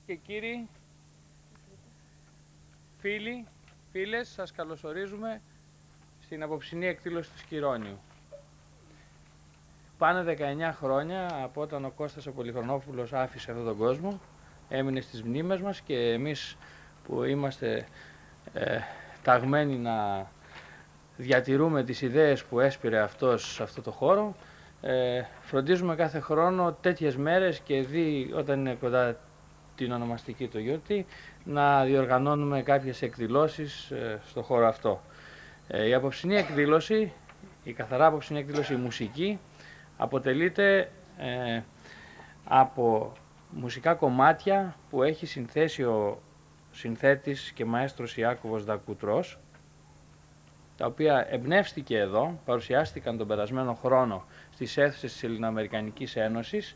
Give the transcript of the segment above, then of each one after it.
και κύριοι, φίλοι, φίλες, σας καλωσορίζουμε στην απόψινή εκδήλωση του Σκυρώνιου. Πάνε 19 χρόνια από όταν ο Κώστας ο Πολυχρονόπουλος άφησε αυτόν τον κόσμο, έμεινε στις μνήμες μας και εμείς που είμαστε ταγμένοι να διατηρούμε τις ιδέες που έσπηρε αυτός σε αυτό το χώρο, φροντίζουμε κάθε χρόνο τέτοιες μέρες και όταν είναι κοντά την ονομαστική του γιορτή να διοργανώνουμε κάποιες εκδηλώσεις στο χώρο αυτό. Η απόψινή εκδήλωση, η καθαρά απόψινή εκδήλωση, η μουσική, αποτελείται από μουσικά κομμάτια που έχει συνθέσει ο συνθέτης και μαέστρος Ιάκωβος Δακουτρός, τα οποία εμπνεύστηκε εδώ, παρουσιάστηκαν τον περασμένο χρόνο στις αίθουσες της Ελληνοαμερικανικής Ένωσης,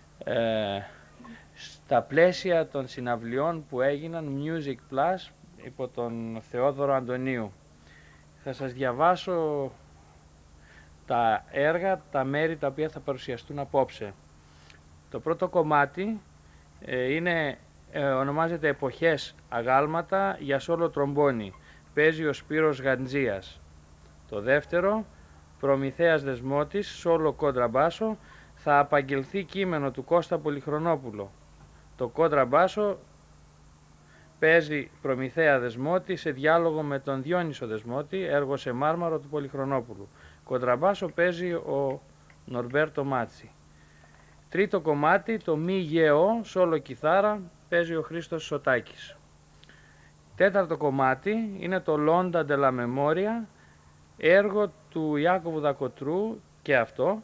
στα πλαίσια των συναυλιών που έγιναν Music Plus υπό τον Θεόδωρο Αντωνίου. Θα σας διαβάσω τα έργα, τα μέρη τα οποία θα παρουσιαστούν απόψε. Το πρώτο κομμάτι ονομάζεται «Εποχές αγάλματα για σόλο τρομπόνι». Παίζει ο Σπύρος Γαντζίας. Το δεύτερο, «Προμηθέας Δεσμότης», σόλο κόντραμπάσο, θα απαγγελθεί κείμενο του Κώστα Πολυχρονόπουλο. Το κόντραμπάσο παίζει Προμηθέα Δεσμότη σε διάλογο με τον Διόνυσο Δεσμότη, έργο σε μάρμαρο του Πολυχρονόπουλου. Κοντραμπάσο παίζει ο Νορμπέρτο Μάτσι. Τρίτο κομμάτι, το Μη Γεώ, σόλο κιθάρα, παίζει ο Χρήστος Σωτάκης. Τέταρτο κομμάτι είναι το Londa della Memoria, έργο του Ιάκωβου Δακοτρού και αυτό.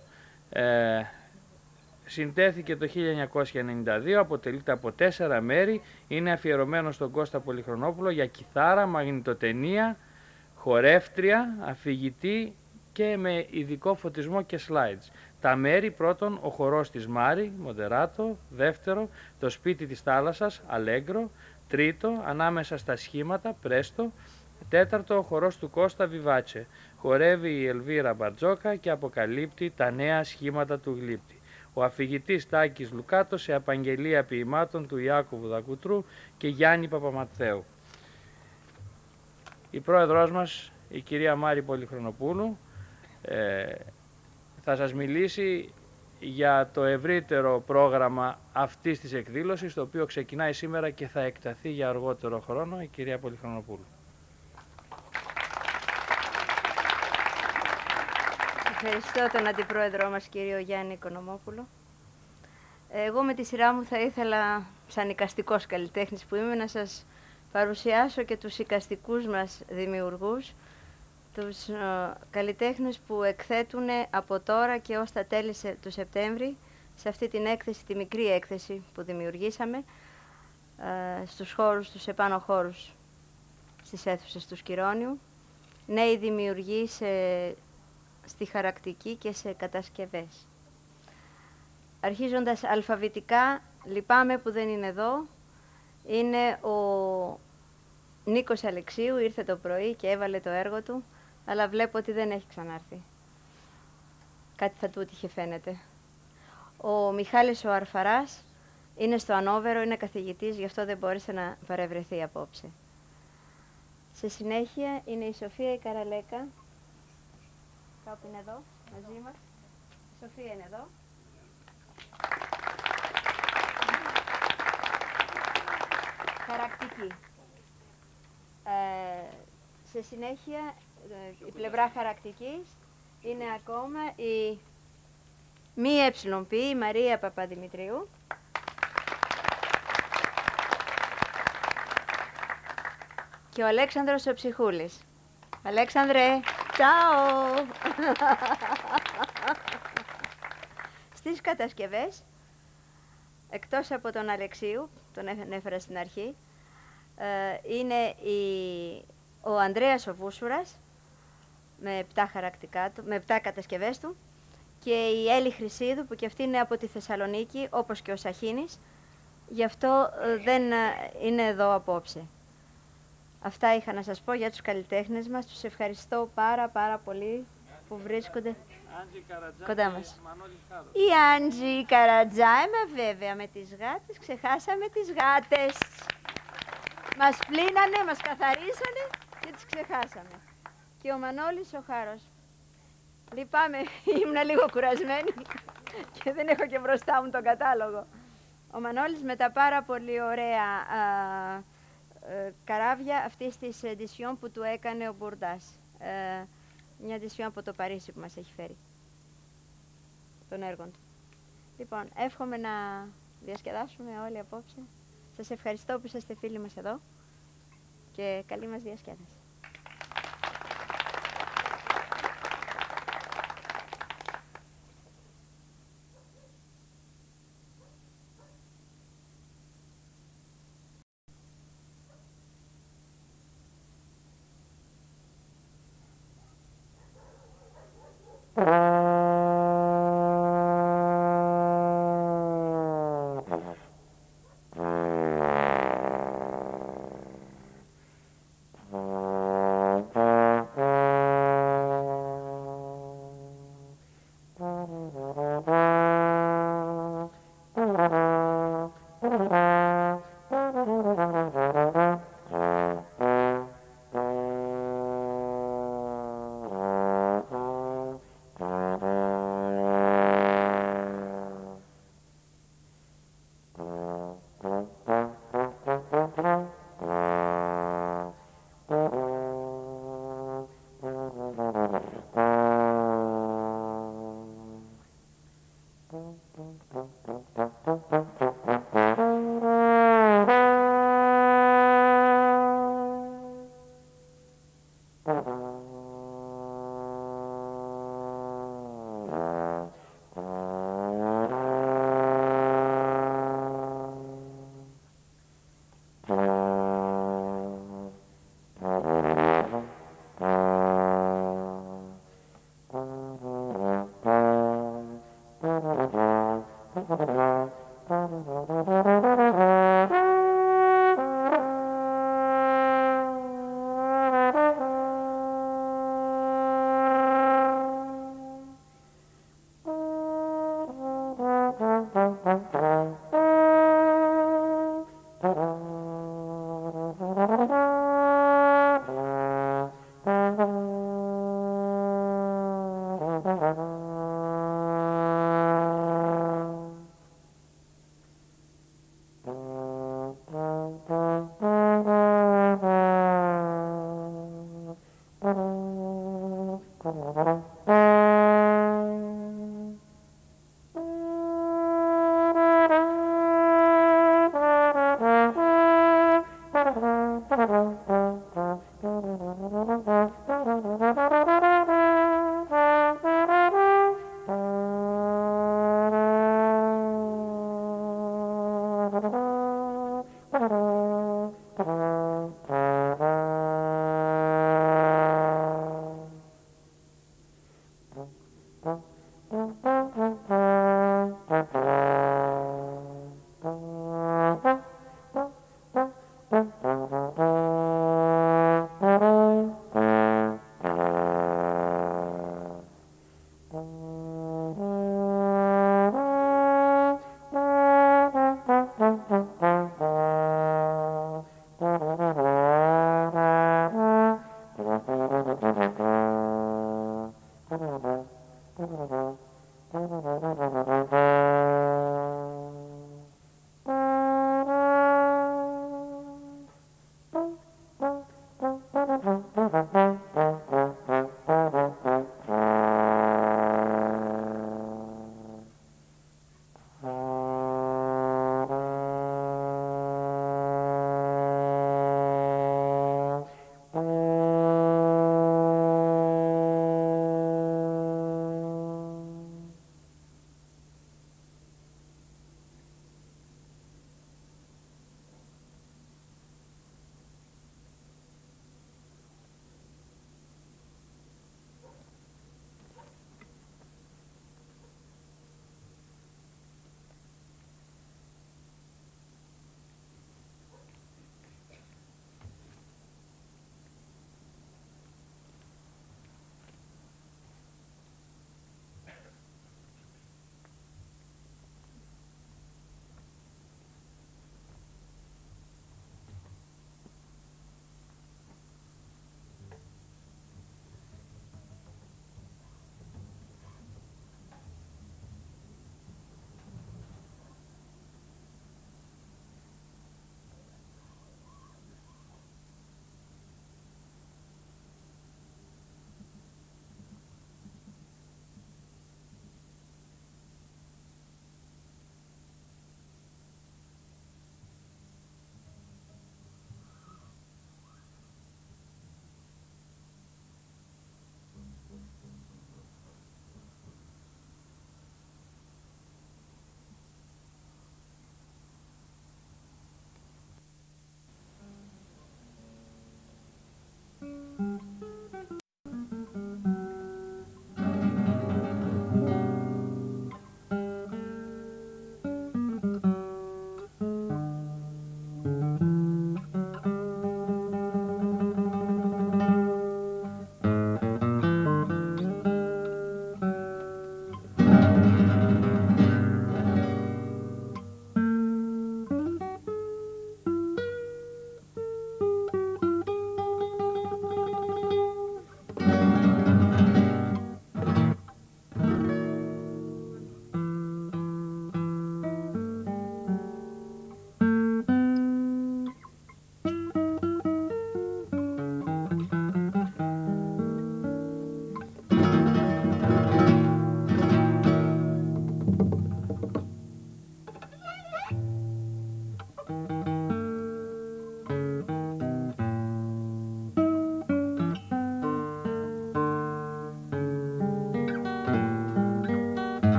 Συντέθηκε το 1992, αποτελείται από 4 μέρη, είναι αφιερωμένο στον Κώστα Πολυχρονόπουλο για κιθάρα, μαγνητοτενία, χορεύτρια, αφηγητή και με ειδικό φωτισμό και slides. Τα μέρη: πρώτον, ο χορός της Μάρη, Μοντεράτο; δεύτερο, το σπίτι της θάλασσας, Αλέγκρο; τρίτο, ανάμεσα στα σχήματα, Πρέστο; τέταρτο, ο χορός του Κώστα, Βιβάτσε. Χορεύει η Ελβίρα Μπαρτζόκα και αποκαλύπτει τα νέα σχήματα του γλύπτη. Ο αφηγητής Τάκης Λουκάτος σε απαγγελία ποιημάτων του Ιάκωβου Δακουτρού και Γιάννη Παπαματθαίου. Η πρόεδρός μας, η κυρία Μάρη Πολυχρονοπούλου, θα σας μιλήσει για το ευρύτερο πρόγραμμα αυτής της εκδήλωσης, το οποίο ξεκινάει σήμερα και θα εκταθεί για αργότερο χρόνο. Η κυρία Πολυχρονοπούλου. Ευχαριστώ τον Αντιπρόεδρό μας, κύριο Γιάννη Οικονομόπουλο. Εγώ με τη σειρά μου θα ήθελα, σαν εικαστικός καλλιτέχνης που είμαι, να σας παρουσιάσω και τους εικαστικούς μας δημιουργούς, τους καλλιτέχνες που εκθέτουν από τώρα και ως τα τέλη του Σεπτέμβρη σε αυτή την έκθεση, τη μικρή έκθεση που δημιουργήσαμε στους χώρους, στους επάνω χώρους, στις αίθουσες του Σκυρώνιου. Νέοι δημιουργοί στη χαρακτική και σε κατασκευές. Αρχίζοντας αλφαβητικά, λυπάμαι που δεν είναι εδώ, είναι ο Νίκος Αλεξίου, ήρθε το πρωί και έβαλε το έργο του, αλλά βλέπω ότι δεν έχει ξανάρθει. Κάτι θα του έτυχε, φαίνεται. Ο Μιχάλης ο Αρφαράς είναι στο Ανόβερο, είναι καθηγητής, γι' αυτό δεν μπόρεσε να παρευρεθεί απόψε. Σε συνέχεια είναι η Σοφία η Καραλέκα, κάπου είναι εδώ, μαζί μας. Η Σοφία είναι εδώ. Χαρακτική. Σε συνέχεια, η πλευρά χαρακτικής είναι ακόμα η μη εψιλονπή, η Μαρία Παπαδημητρίου. Και ο Αλέξανδρος ο Ψυχούλης. Αλέξανδρε, τσάω! Στις κατασκευές, εκτός από τον Αλεξίου, τον έφερα στην αρχή, είναι ο Ανδρέας ο Βούσουρας, με 7 κατασκευές του, και η Έλλη Χρυσίδου, που και αυτή είναι από τη Θεσσαλονίκη, όπως και ο Σαχίνης, γι' αυτό δεν είναι εδώ απόψε. Αυτά είχα να σας πω για τους καλλιτέχνες μας. Τους ευχαριστώ πάρα πολύ που βρίσκονται. κοντά μας. Η Άντζη Καρατζάιμα, βέβαια, με τις γάτες. Ξεχάσαμε τις γάτες. Μας πλύνανε, μας καθαρίσανε και τις ξεχάσαμε. Και ο Μανώλης ο Χάρος. Λυπάμαι, ήμουν λίγο κουρασμένη και δεν έχω και μπροστά μου τον κατάλογο. Ο Μανώλης με τα πάρα πολύ ωραία καράβια αυτής της εντισιόν που του έκανε ο Μπουρντάς. Μια εντισιόν από το Παρίσι που μας έχει φέρει των έργων του. Λοιπόν, εύχομαι να διασκεδάσουμε όλοι απόψε. Σας ευχαριστώ που είσαστε φίλοι μας εδώ και καλή μας διασκέδαση.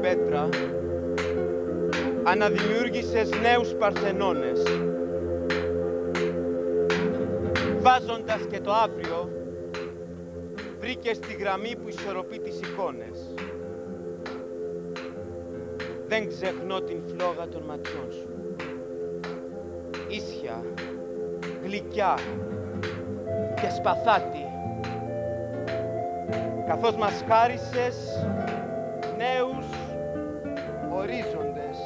πέτρα, αναδημιούργησες νέους παρθενώνες. Βάζοντας και το αύριο, βρήκες τη γραμμή που ισορροπεί τις εικόνες. Δεν ξεχνώ την φλόγα των ματιών σου. Ίσια, γλυκιά και σπαθάτη, καθώς μας χάρισες νέους ορίζοντες.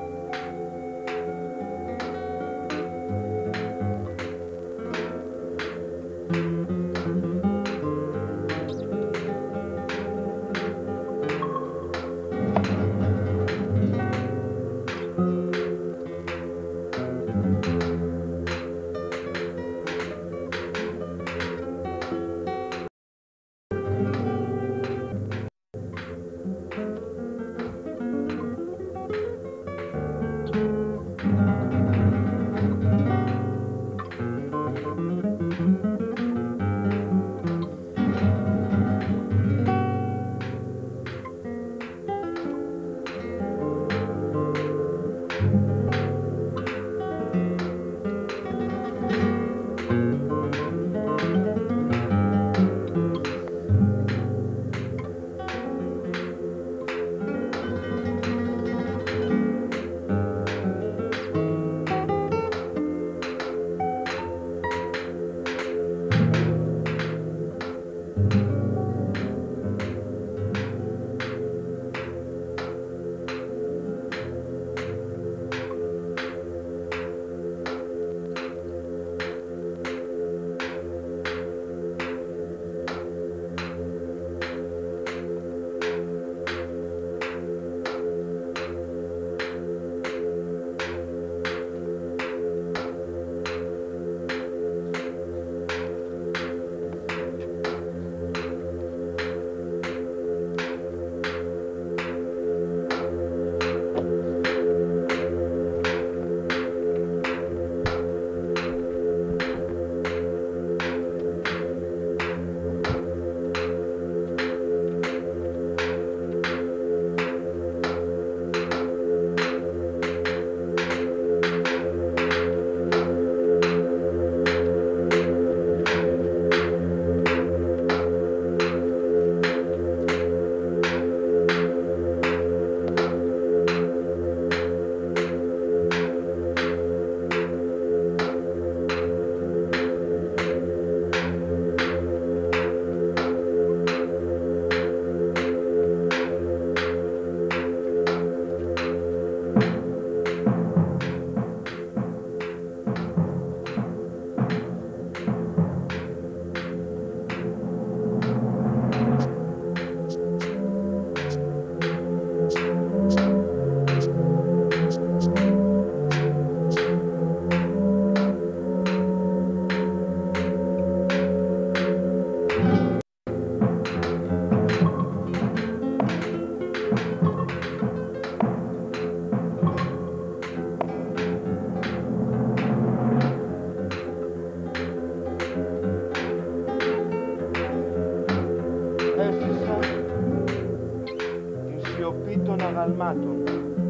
αγαλμάτων.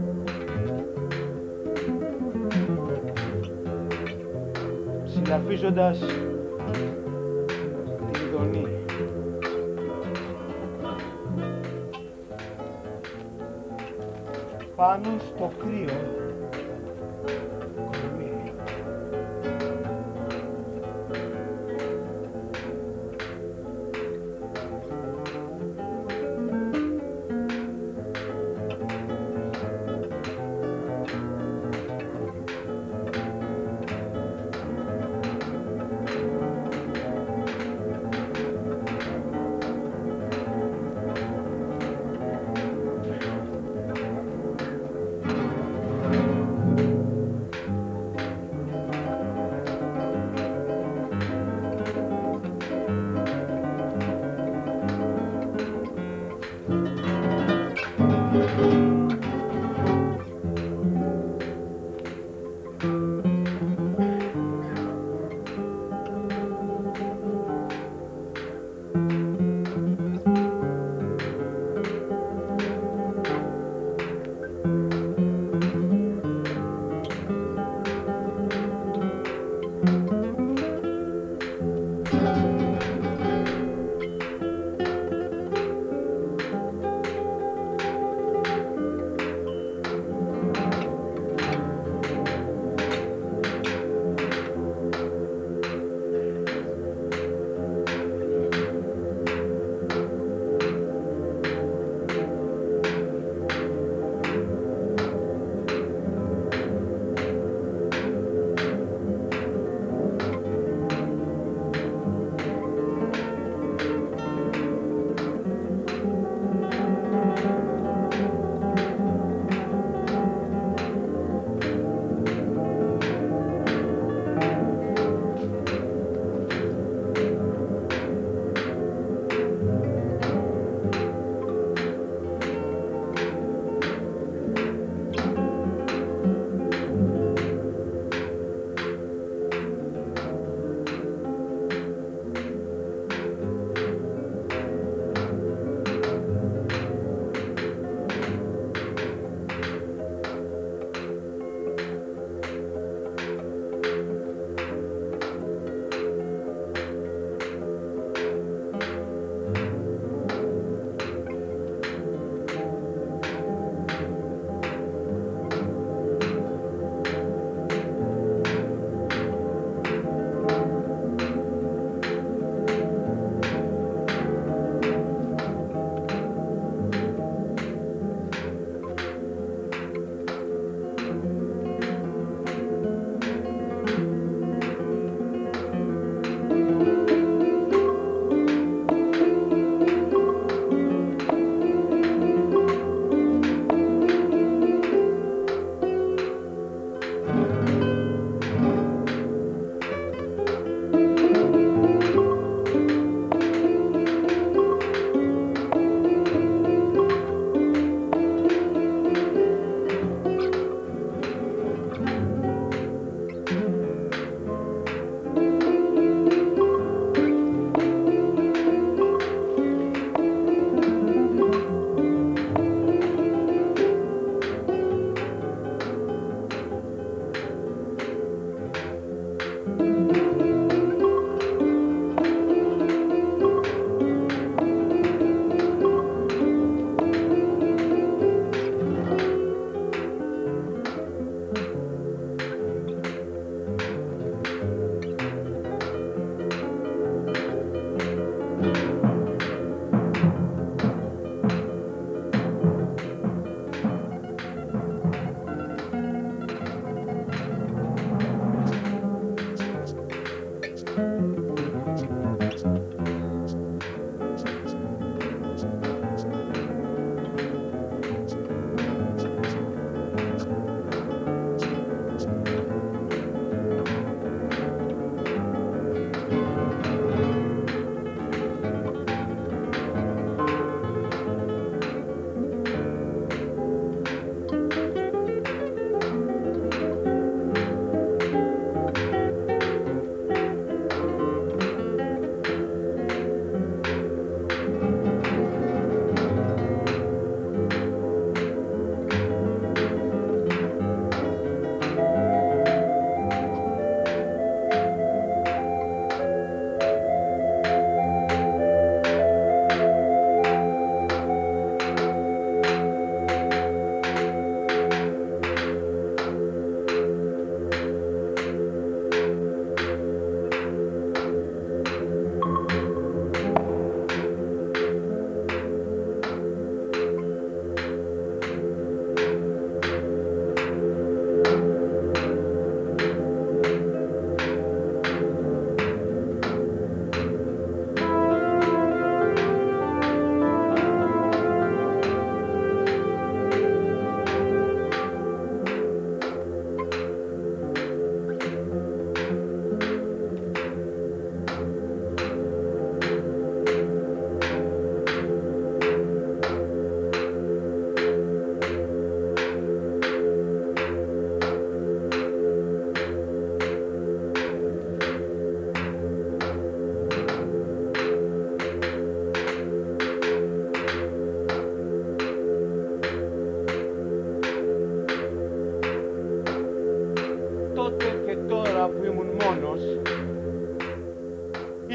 Συλλαφίζοντας την ειδονή. Πάνω στο κρύο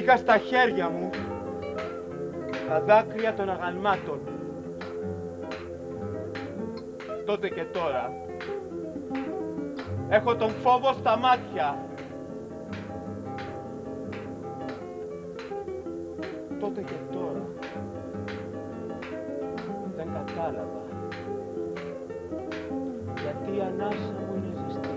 είχα στα χέρια μου τα δάκρυα των αγαλμάτων. Τότε και τώρα έχω τον φόβο στα μάτια. Τότε και τώρα δεν κατάλαβα γιατί η ανάσα μου είναι ζεστή.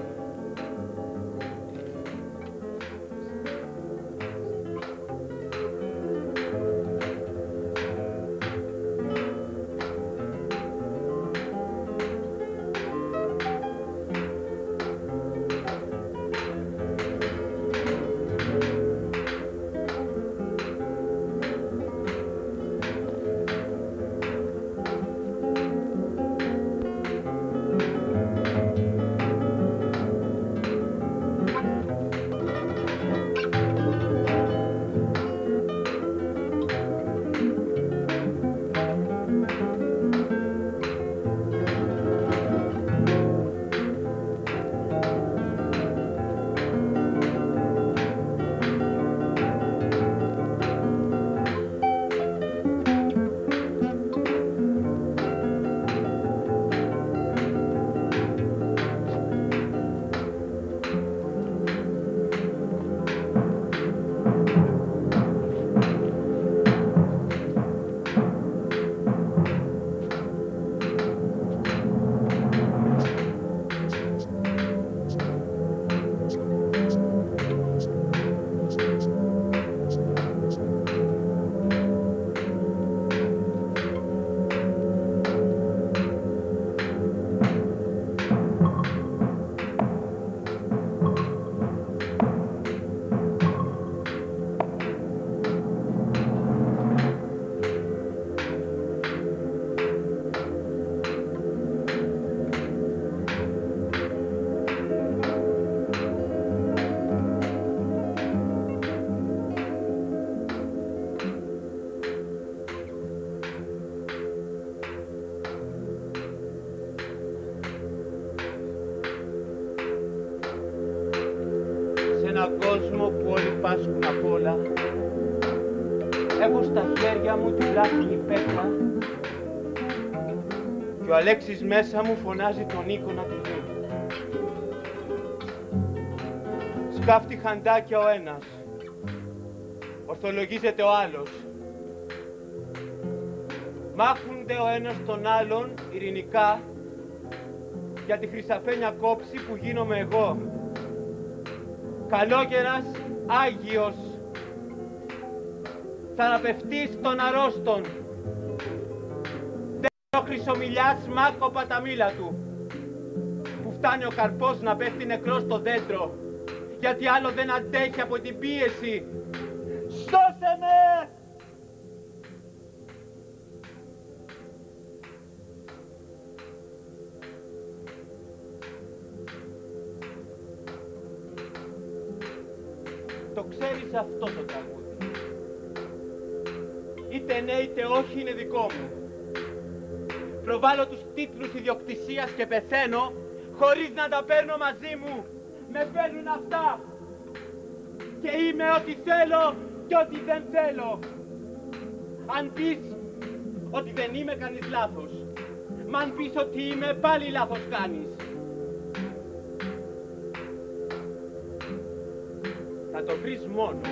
έναν κόσμο που όλοι πάσχουν απ' όλα. Έχω στα χέρια μου τη βλάσιμη πέτρα και ο Αλέξης μέσα μου φωνάζει τον Νίκο να τη δει. Σκάφτει χαντάκια ο ένας, ορθολογίζεται ο άλλος. Μάχονται ο ένας τον άλλον ειρηνικά για τη χρυσαφένια κόψη που γίνομαι εγώ. Καλόγερας Άγιος, θεραπευτής των αρρώστων. Δέντρο χρυσομιλιάς μάκοπα τα μήλα του, που φτάνει ο καρπός να πέφτει νεκρός στο δέντρο, γιατί άλλο δεν αντέχει από την πίεση. Σώσε με! Το ξέρεις αυτό το τραγούδι. Είτε ναι είτε όχι είναι δικό μου. Προβάλλω τους τίτλους ιδιοκτησίας και πεθαίνω χωρίς να τα παίρνω μαζί μου. Με παίρνουν αυτά. Και είμαι ό,τι θέλω και ό,τι δεν θέλω. Αν πεις ότι δεν είμαι, κάνεις λάθος. Μα αν πεις ότι είμαι, πάλι λάθος κάνεις. Θα το βρεις μόνο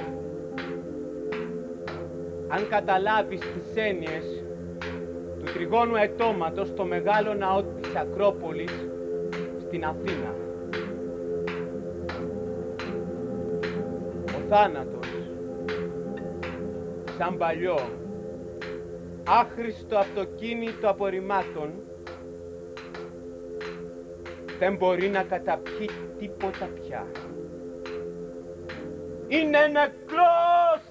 αν καταλάβεις τις έννοιες του τριγώνου αιτώματος στο μεγάλο ναό της Ακρόπολης στην Αθήνα. Ο θάνατος, σαν παλιό, άχρηστο αυτοκίνητο απορριμμάτων, δεν μπορεί να καταπιεί τίποτα πια. Είναι νεκρός!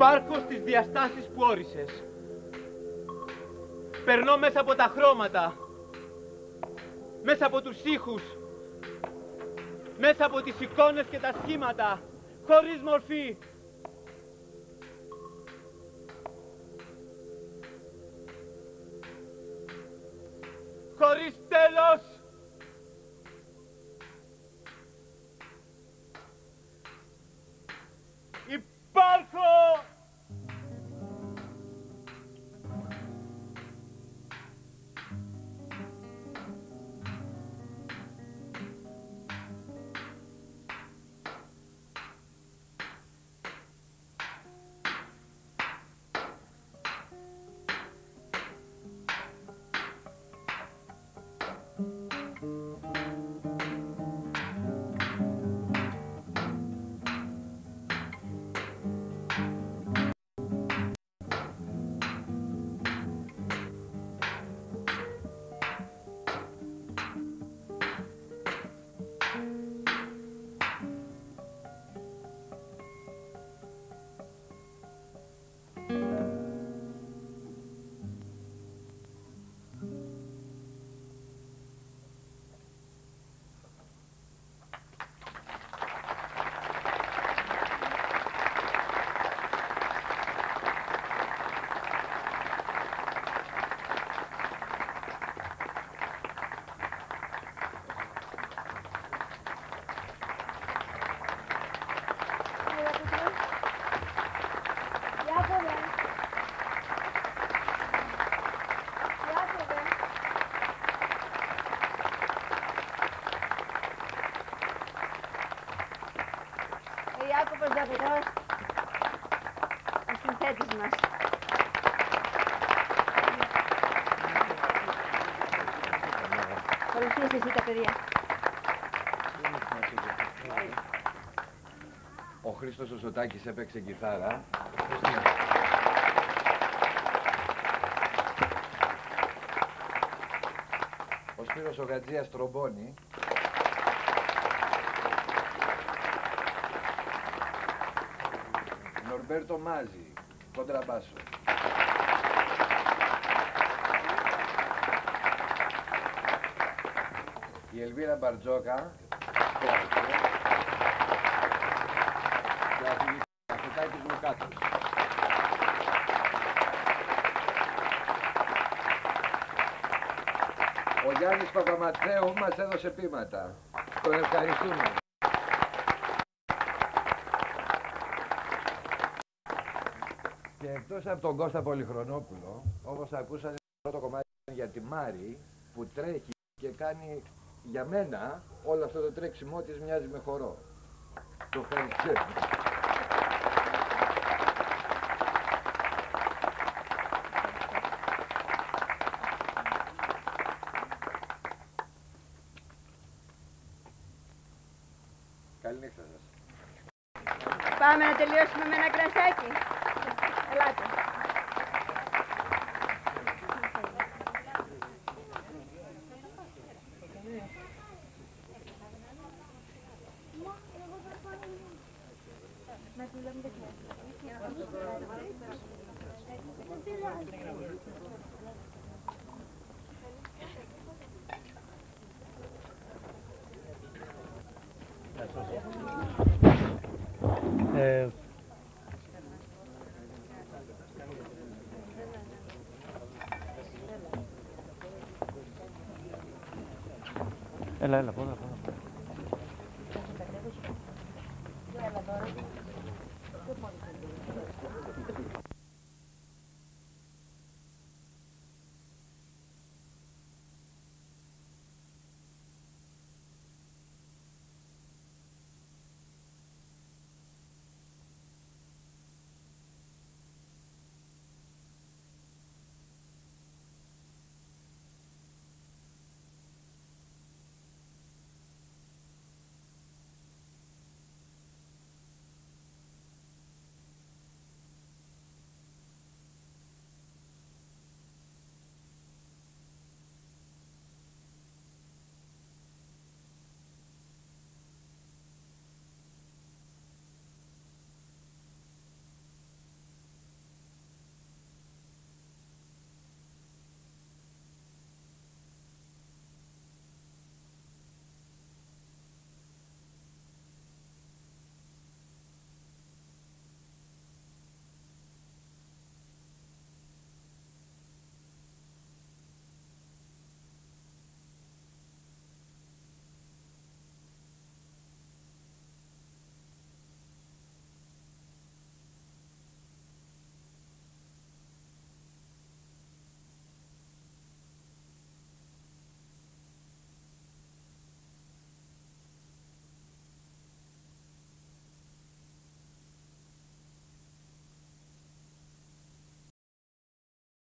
Υπάρχω στις διαστάσεις που όρισες. Περνώ μέσα από τα χρώματα, μέσα από τους ήχους, μέσα από τις εικόνες και τα σχήματα, χωρίς μορφή. Χωρίς τέλος. Υπάρχω. Ιάκωβος Δαβιδός, ο συνθέτης μας. Παρουσίασε εσύ τα παιδιά. Ο Χρήστος ο Σωτάκης έπαιξε κιθάρα. Ο Σπύρος ο Γατζίας τρομπόνι. Νορμπέρτο Μάζι, κοντραμπάσο. Η Ελβίρα Μπαρτζόκα, κλάβο. Και ο Αφρικάκης Λουκάτος. Ο Γιάννης Παπαματθέου μας έδωσε πείματα. Τον ευχαριστούμε. Και εκτός από τον Κώστα Πολυχρονόπουλο, όπως ακούσατε το κομμάτι για τη Μάρη, που τρέχει και κάνει, για μένα, όλο αυτό το τρέξιμό της μοιάζει με χορό. Το ευχαριστώ. Καληνύχτα σας. Πάμε να τελειώσουμε με ένα κρασάκι. Ελάτε. Έλα, πόδα.